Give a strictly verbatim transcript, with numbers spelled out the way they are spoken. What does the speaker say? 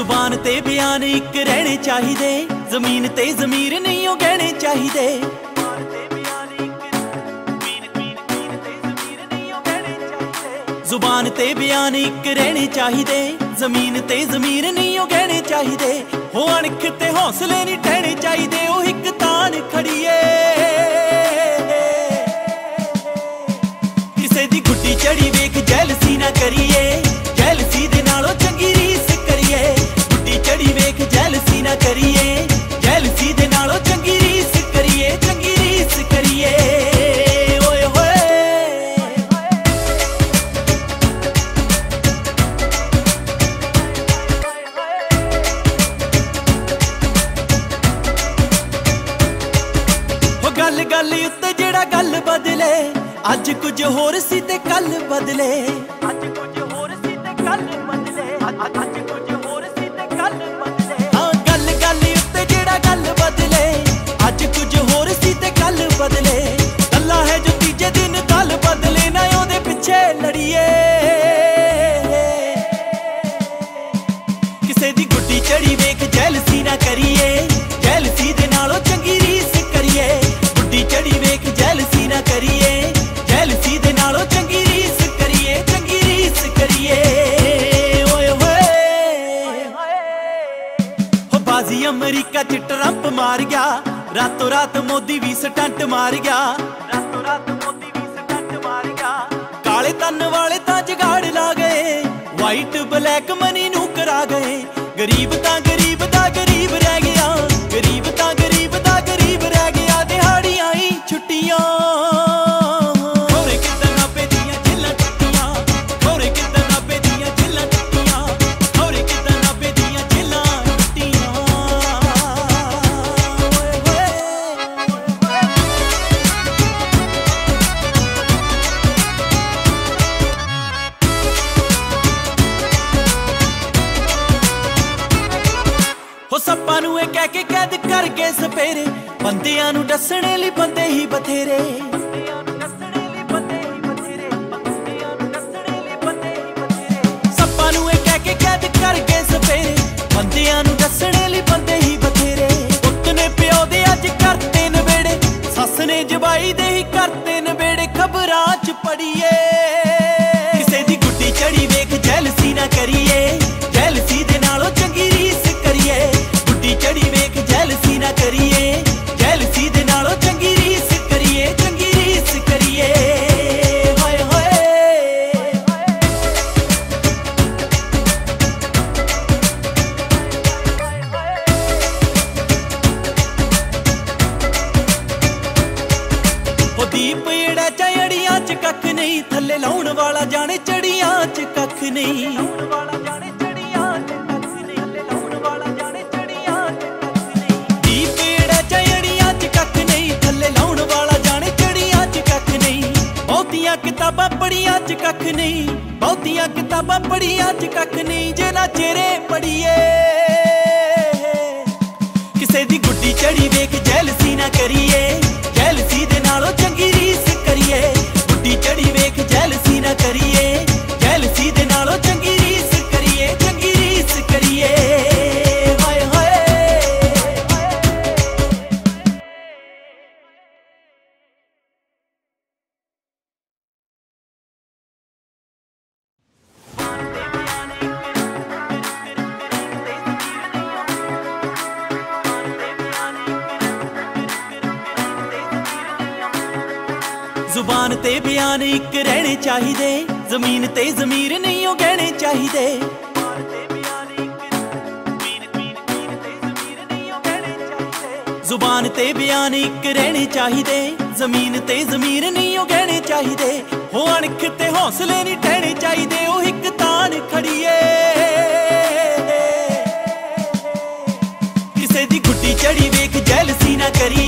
ਜ਼ੁਬਾਨ ਤੇ ਬਿਆਨ ਇੱਕ ਰਹਿਣੇ ਚਾਹੀਦੇ, ਜ਼ਮੀਨ ਤੇ ਜ਼ਮੀਰ ਨਹੀਂ ਉਹ ਗਹਿਣੇ ਚਾਹੀਦੇ। ਜ਼ੁਬਾਨ ਤੇ ਬਿਆਨ ਇੱਕ ਰਹਿਣੇ ਚਾਹੀਦੇ, ਜ਼ਮੀਨ ਤੇ ਜ਼ਮੀਰ ਨਹੀਂ ਉਹ ਗਹਿਣੇ ਚਾਹੀਦੇ। ਹੋ ਅਣਖ ਤੇ ਹੌਸਲੇ ਨਹੀਂ ਠਹਿਣੇ ਚਾਹੀਦੇ, ਉਹ ਇੱਕ ਤਾਣ ਖੜੀਏ। ਕਿਸੇ ਦੀ ਗੁੱਡੀ ਚੜੀ ਵੇਖ ਜੈਲਸੀ ਨਾ ਕਰੀਏ, ਜੈਲਸੀ ਦੇ ਨਾਲੋਂ ਚੰਗੀ ਰੀਸ ਕਰੀਏ। ਗੁੱਡੀ ਚੜੀ ਵੇਖ ਜੈਲਸੀ ਨਾ ਕਰੀਏ, ਜੈਲਸੀ ਦੇ ਨਾਲੋਂ ਚੰਗੀ ਰੀਸ ਕਰੀਏ, ਚੰਗੀ ਰੀਸ ਕਰੀਏ। ਓਏ ਹੋਏ ਹੋ ਗੱਲ ਗੱਲ ਉੱਤੇ ਜਿਹੜਾ ਗੱਲ ਬਦਲੇ, ਅੱਜ ਕੁਝ ਹੋਰ ਸੀ ਤੇ ਕੱਲ ਬਦਲੇ। ਅੱਜ ਕੁਝ ਹੋਰ ਸੀ ਤੇ ਕੱਲ ਬਦਲੇ, ਅੱਜ ਕੁਝ ਹੋਰ ਸੀ ਤੇ ਕੱਲ ਬਦਲੇ। ਹਾਂ ਗੱਲ ਗੱਲ ਉੱਤੇ ਜਿਹੜਾ ਗੱਲ ਬਦਲੇ, ਅੱਜ ਕੁਝ ਹੋਰ ਸੀ ਤੇ ਕੱਲ ਬਦਲੇ। ਗੱਲਾਂ ਹੈ ਜੋ ਤੀਜੇ ਦਿਨ ਕੱਲ ਬਦਲੇ ਨਾ, ਉਹਦੇ ਪਿੱਛੇ ਲੜੀਏ। ਕਿਸੇ ਦੀ ਗੁੱਡੀ ਚੜੀ ਵੇਖ ਜੈਲਸੀ ਨਾ ਕਰੀਏ, ਜੈਲਸੀ ਦੇ ਨਾਲੋਂ ਚੰਗੀ ਰੀਸ ਕਰੀਏ। ਗੁੱਡੀ ਚੜੀ ਵੇਖ ਜੈਲਸੀ ਨਾ ਕਰੀਏ, ਜੈਲਸੀ ਦੇ ਨਾਲੋਂ ਚੰਗੀ ਰੀਸ ਕਰੀਏ, ਚੰਗੀ ਰੀਸ ਕਰੀਏ। ਓਏ ਹੋਏ ਹੋ ਬਾਜ਼ੀ ਅਮਰੀਕਾ ਚ ਟਰੰਪ ਮਾਰ ਗਿਆ, ਰਾਤੋਂ ਰਾਤ ਮੋਦੀ ਵੀ ਸਟੰਟ ਮਾਰ ਗਿਆ। ਰਾਤੋਂ ਰਾਤ ਮੋਦੀ ਵੀ ਸਟੰਟ ਮਾਰ ਗਿਆ। ਕਾਲੇ ਤਨ ਵਾਲੇ ਤਾਂ ਜਗਾੜ ਲਾ ਗਏ, ਵਾਈਟ ਬਲੈਕ ਮਨੀ ਨੂੰ ਕਰਾ ਗਏ। ਗਰੀਬ ਤਾਂ ਗਰੀਬ ਦਾ ਗਰੀਬ ਰਹਿ ਗਿਆ, ਗਰੀਬ ਤਾਂ ਗਰੀਬ ਦਾ ਗਰੀਬ ਰਹਿ ਗਿਆ। ਦਿਹਾੜੀਆਂ ਹੀ ਛੁੱਟੀਆਂ ਸੱਪਾਂ ਨੂੰ ਇਹ ਕਹਿ ਕੇ ਕੈਦ ਕਰ ਗਏ ਸਪੇਰੇ, ਬੰਦਿਆਂ ਨੂੰ ਦੱਸਣੇ ਲਈ ਬੰਦੇ ਹੀ ਬਥੇਰੇ। ਸੱਪਾਂ ਨੂੰ ਇਹ ਕਹਿ ਕੇ ਕੈਦ ਕਰ ਗਏ ਸਪੇਰੇ, ਬੰਦਿਆਂ ਨੂੰ ਦੱਸਣੇ ਲਈ ਬੰਦੇ ਹੀ ਬਥੇਰੇ। ਪੁੱਤ ਨੇ ਪਿਓ ਦੇ ਅੱਜ ਕਰਤੇ ਨਵੇੜੇ, ਸੱਸ ਨੇ ਜਵਾਈ ਦੇ ਹੀ ਕਰਤੇ ਨਵੇੜੇ। ਖਬਰਾਂ ਚ ਪੜੀਏ ਕਿਸੇ ਦੀ ਗੁੱਡੀ ਚੜੀ ਵੇਖ ਜੈਲਸੀ ਨਾ ਕਰੀਏ, ਜੈਲਸੀ ਦੇ ਨਾਲੋਂ ਚੰਗੀ ਰੀਸ ਕਰੀਏ। ਗੁੱਡੀ ਚੜੀ ਵੇਖ ਜੈਲਸੀ ਨਾ ਕਰੀਏ, ਜੈਲਸੀ ਦੇ ਨਾਲੋਂ ਚੰਗੀ ਰੀਸ ਕਰੀਏ, ਚੰਗੀ ਰੀਸ ਕਰੀਏ। ਹੋਏ ਹੋਏ ਹੋ ਦੀਪ ਜਿਹੜਾ ਚੜੀਆਂ ਚ ਕੱਖ ਨਹੀਂ, ਥੱਲੇ ਲਾਉਣ ਵਾਲਾ ਜਾਣੇ ਚੜੀਆਂ ਚ ਕੱਖ ਨਹੀਂ। ਕਿਤਾਬਾਂ ਪੜੀਆਂ ਚ ਕੱਖ ਨਹੀਂ, ਬਹੁਤੀਆਂ ਕਿਤਾਬਾਂ ਪੜੀਆਂ ਚ ਕੱਖ ਨਹੀਂ। ਜੇ ਨਾ ਚਿਹਰੇ ਪੜੀਏ ਕਿਸੇ ਦੀ ਗੁੱਡੀ ਚੜੀ ਵੇਖ ਜੈਲਸੀ ਨਾ ਕਰੀਏ, ਜੈਲਸੀ ਦੇ ਨਾਲੋਂ ਚੰਗੀ ਰੀਸ ਕਰੀਏ। ਗੁੱਡੀ ਚੜੀ ਵੇਖ ਜੈਲਸੀ ਨਾ ਕਰੀਏ, ਜੈਲਸੀ ਦੇ ਨਾਲੋਂ ਚੰਗੀ ਰੀਸ ਕਰੀਏ, ਚੰਗੀ ਰੀਸ ਕਰੀਏ। ਹਾਏ ਹਾਏ ਜ਼ੁਬਾਨ ਤੇ ਬਿਆਨ ਇੱਕ ਰਹਿਣੇ ਚਾਹੀਦੇ, ਜ਼ਮੀਨ ਤੇ ਜ਼ਮੀਰ ਨਹੀਂ ਉਹ ਗਹਿਣੇ ਚਾਹੀਦੇ। ਜ਼ੁਬਾਨ ਤੇ ਬਿਆਨ ਇੱਕ ਰਹਿਣੇ ਚਾਹੀਦੇ, ਜ਼ਮੀਨ ਤੇ ਜ਼ਮੀਰ ਨਹੀਂ ਉਹ ਗਹਿਣੇ ਚਾਹੀਦੇ। ਹੋ ਅਣਖ ਤੇ ਹੌਸਲੇ ਨਹੀਂ ਠਹਿਣੇ ਚਾਹੀਦੇ, ਉਹ ਇੱਕ ਤਾਣ ਖੜੀਏ। ਕਿਸੇ ਦੀ ਗੁੱਡੀ ਚੜੀ ਵੇਖ ਜੈਲਸੀ ਨਾ ਕਰੀ